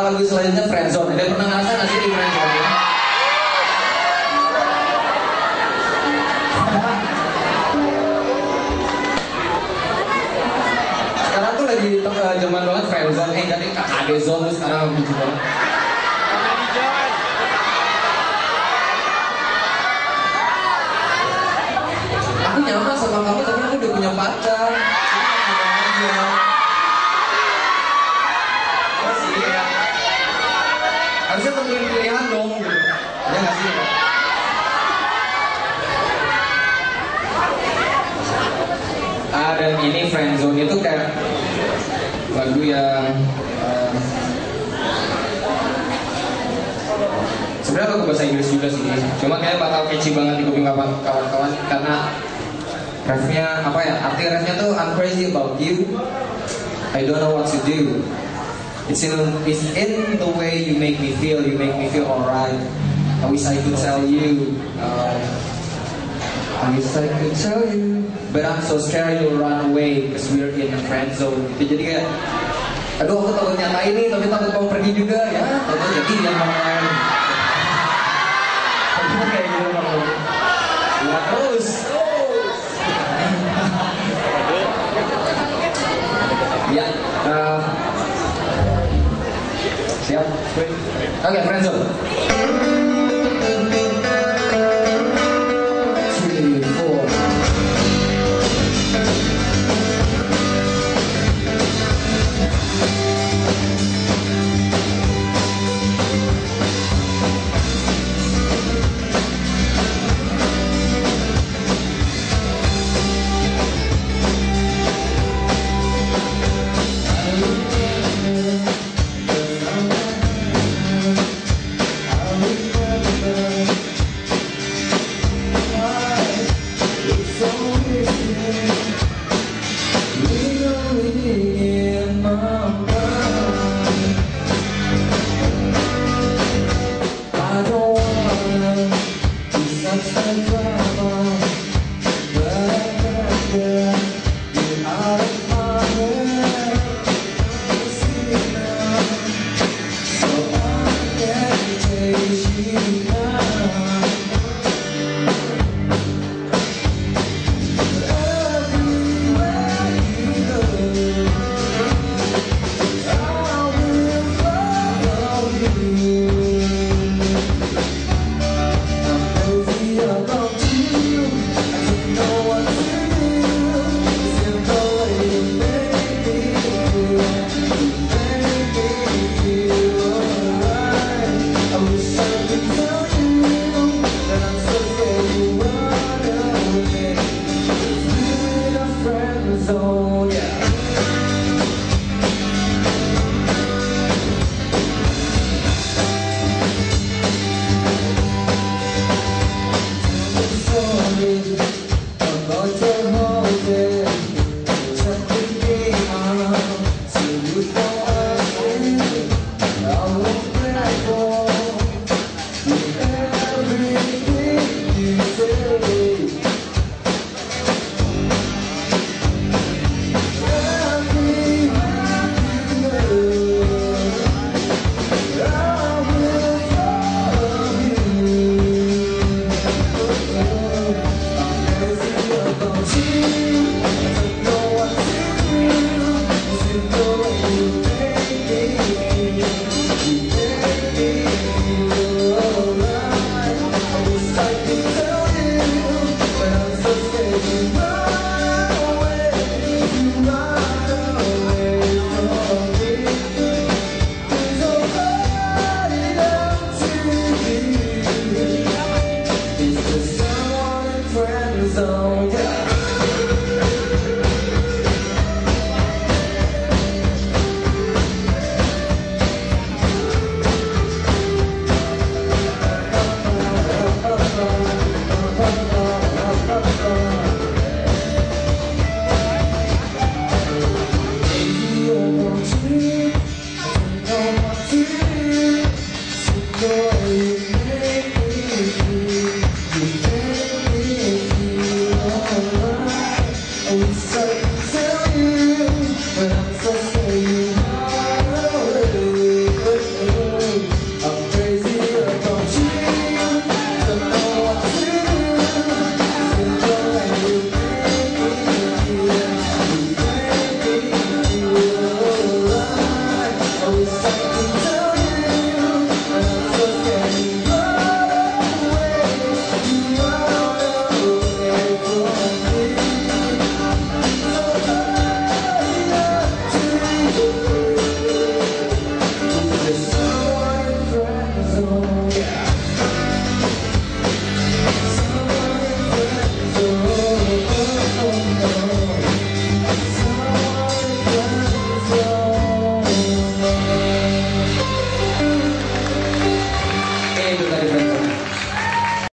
lagu selanjutnya Friendzone. Ada pernah ngerasa nggak sih di Friendzone? Sekarang tuh lagi zaman banget Friendzone. Tadi KKD Zone tuh sekarang lucu banget. Aku nyaman sama kamu tapi aku udah punya pacar. Harusnya temuin pilihan dong gitu. Ya nggak sih? Dan ini Friendzone itu kayak lagu yang sebenarnya lagu bahasa Inggris juga sih. Cuma kayak bakal catchy banget di kuping kawan-kawan karena refnya apa ya? Arti refnya tuh I'm crazy about you. I don't know what to do. It's in the way you make me feel alright. I wish I could tell you. I wish I could tell you, but I'm so scared you'll run away because we're in a friend zone. Jadi kayak, aduh aku takut nyatain ini, tapi takut kamu pergi juga ya. Takut jadi yang lain. Tapi kayak gitu kamu. Ya terus. Ya. Siap? Oke, Friendzone. 3, 4.